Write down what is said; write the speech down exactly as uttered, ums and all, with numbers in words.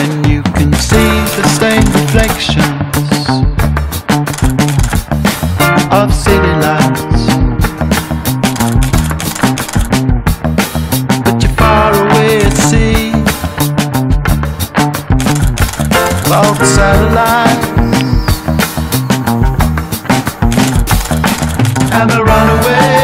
when you can see the same reflections of city lights, but you're far away at sea. All the satellites and the runaway